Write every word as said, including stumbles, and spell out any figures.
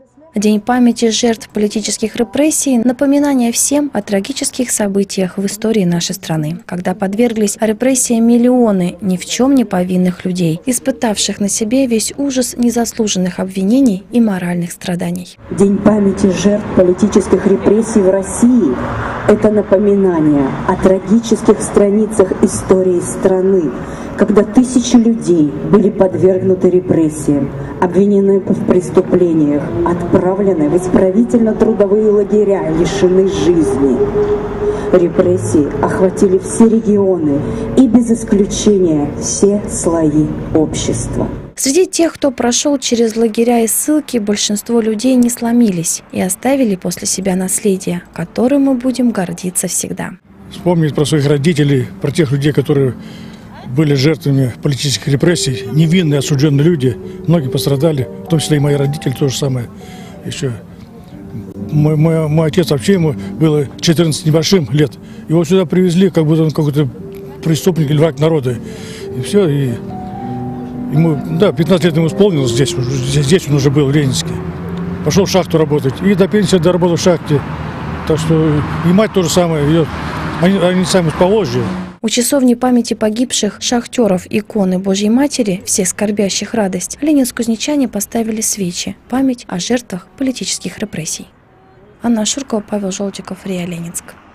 День памяти жертв политических репрессий – напоминание всем о трагических событиях в истории нашей страны, когда подверглись репрессиям миллионы ни в чем не повинных людей, испытавших на себе весь ужас незаслуженных обвинений и моральных страданий. День памяти жертв политических репрессий в России – это напоминание о трагических страницах истории страны, когда тысячи людей были подвергнуты репрессиям, обвинены в преступлениях, отправлены в исправительно-трудовые лагеря, лишены жизни. Репрессии охватили все регионы и без исключения все слои общества. Среди тех, кто прошел через лагеря и ссылки, большинство людей не сломились и оставили после себя наследие, которым мы будем гордиться всегда. Вспомнить про своих родителей, про тех людей, которые были жертвами политических репрессий, невинные осужденные люди, многие пострадали, в том числе и мои родители, то же самое. Еще мой, мой, мой отец вообще, ему было четырнадцать небольшим лет, его сюда привезли, как будто он какой-то преступник или враг народа, и все, и ему, да, пятнадцать лет ему исполнилось здесь, здесь, здесь он уже был в Ленинске, пошел в шахту работать, и до пенсии доработал в шахте, так что и мать то же самое, ее, они, они сами с Поволжья. У часовни памяти погибших шахтеров иконы Божьей Матери, всех скорбящих радость, ленинск-кузнечане поставили свечи, память о жертвах политических репрессий. Анна Шуркова, Павел Желтиков, РИА Ленинск.